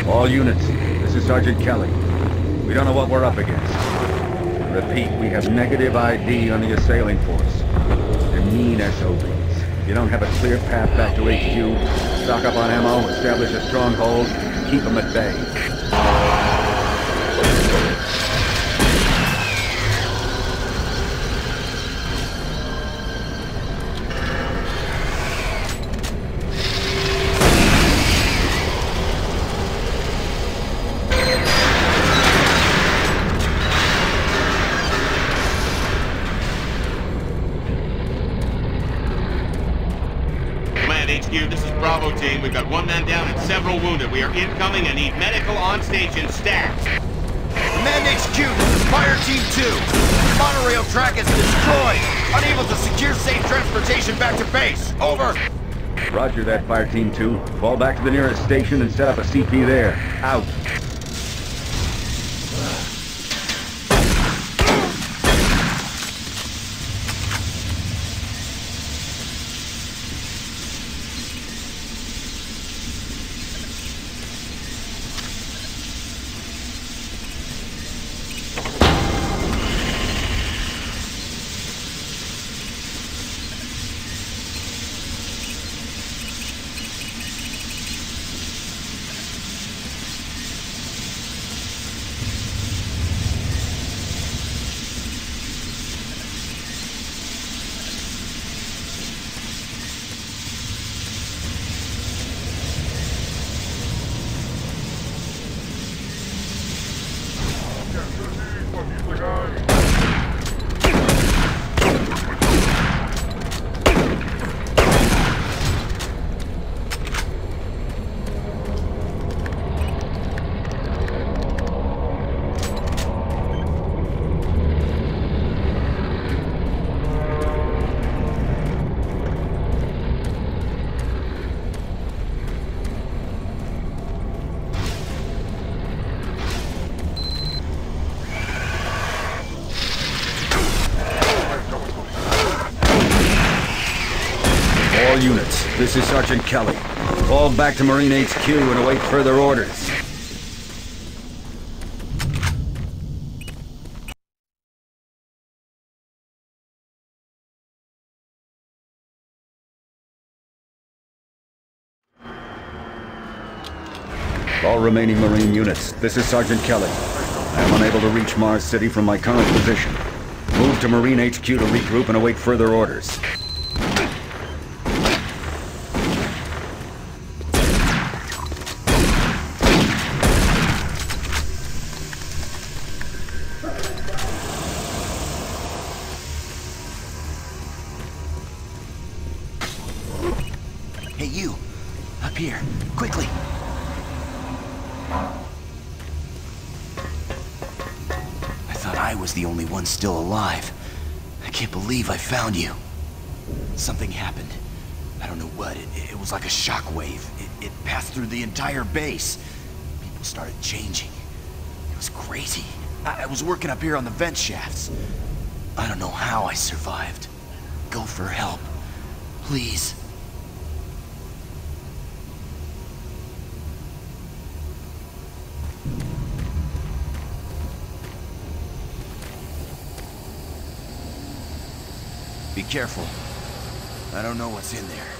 All units, this is Sergeant Kelly. We don't know what we're up against. Repeat, we have negative ID on the assailing force. They're mean SOBs. You don't have a clear path back to HQ. Stock up on ammo, establish a stronghold, keep them at bay. This is Bravo team. We've got one man down and several wounded. We are incoming and need medical on station stat. Command HQ, this is Fire Team 2. Monorail track is destroyed. Unable to secure safe transportation back to base. Over. Roger that, Fire Team 2. Fall back to the nearest station and set up a CP there. Out. All units, this is Sergeant Kelly. Fall back to Marine HQ and await further orders. All remaining Marine units, this is Sergeant Kelly. I am unable to reach Mars City from my current position. Move to Marine HQ to regroup and await further orders. Hey, you. Up here. Quickly. I thought I was the only one still alive. I can't believe I found you. Something happened. I don't know what. It was like a shockwave. It passed through the entire base. People started changing. It was crazy. I was working up here on the vent shafts. I don't know how I survived. Go for help. Please. Be careful. I don't know what's in there.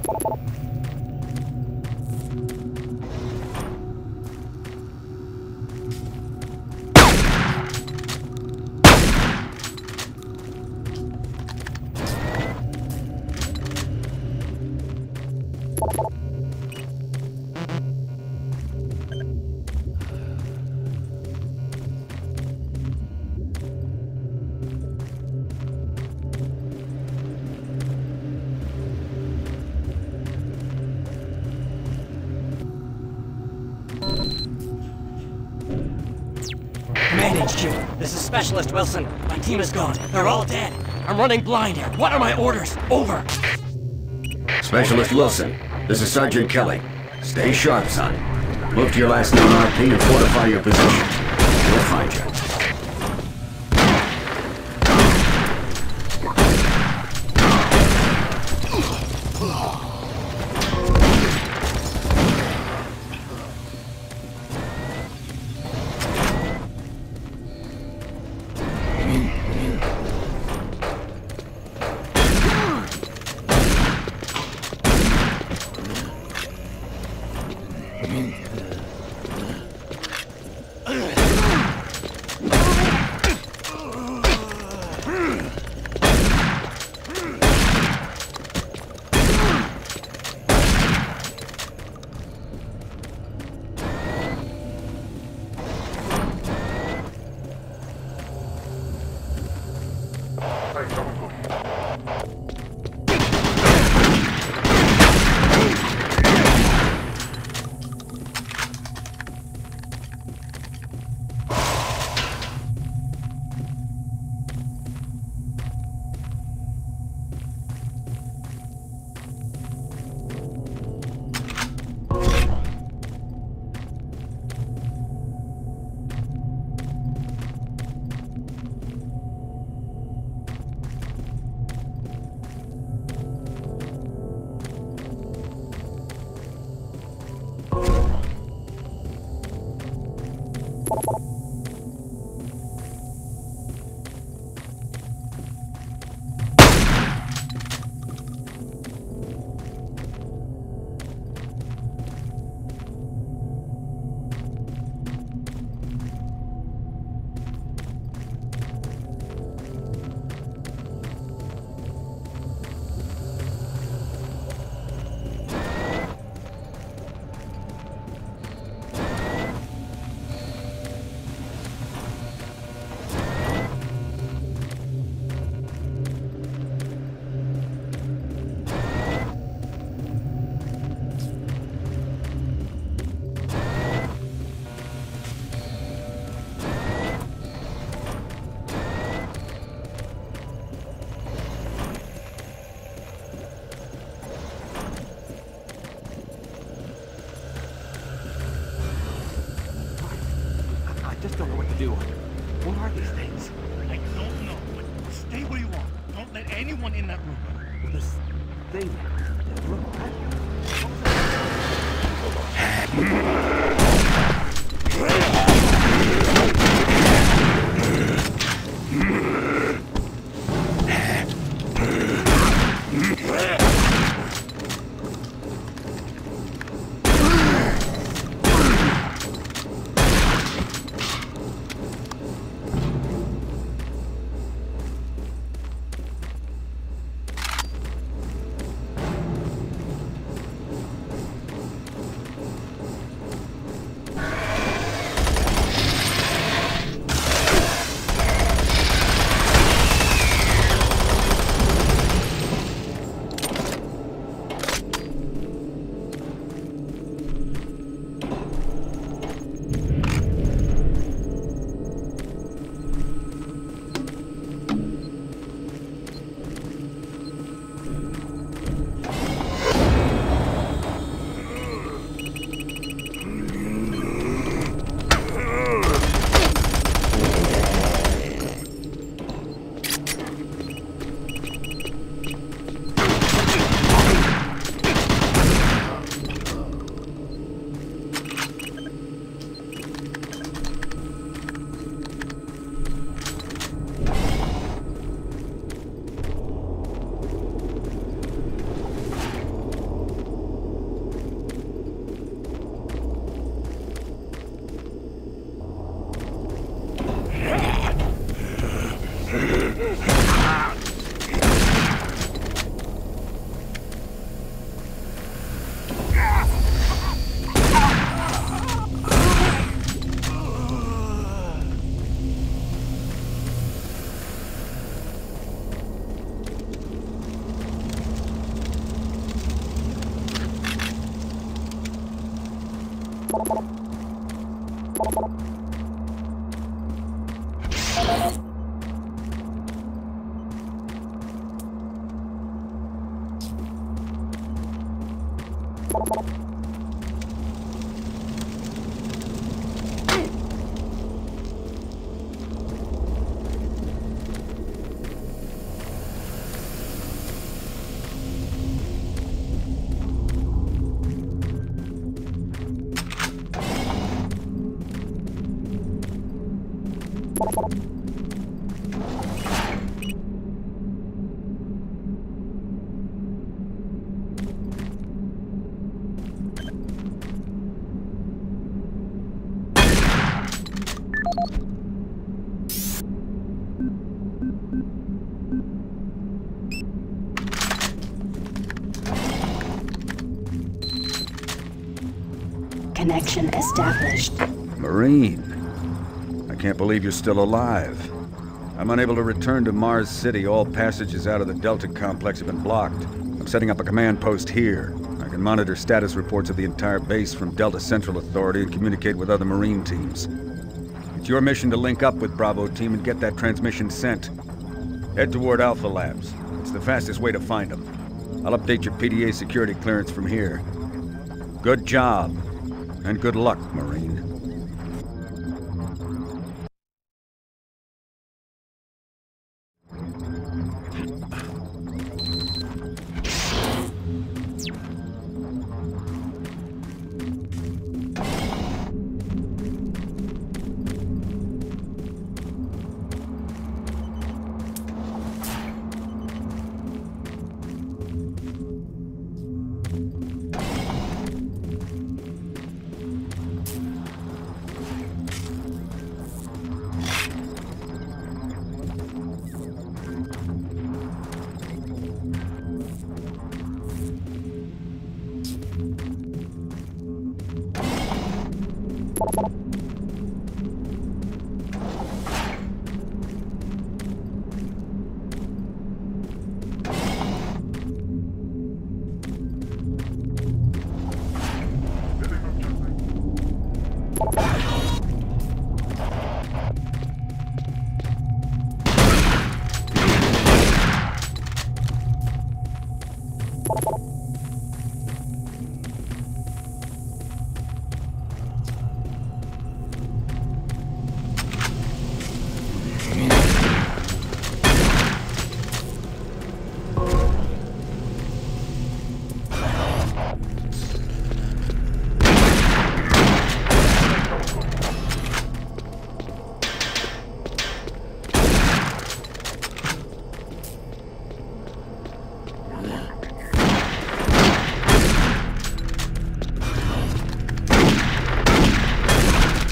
Command HQ, this is Specialist Wilson. My team is gone. They're all dead. I'm running blind here. What are my orders? Over. Specialist Wilson, this is Sergeant Kelly. Stay sharp, son. Move to your last known RP and fortify your position. We'll find you. just don't know what to do. What are these things? I don't know, but stay where you are. Don't let anyone in that room. This thing. Look, Connection established. Marine. I can't believe you're still alive. I'm unable to return to Mars City. All passages out of the Delta complex have been blocked. I'm setting up a command post here. I can monitor status reports of the entire base from Delta Central Authority and communicate with other Marine teams. It's your mission to link up with Bravo Team and get that transmission sent. Head toward Alpha Labs. It's the fastest way to find them. I'll update your PDA security clearance from here. Good job. And good luck, Marine. You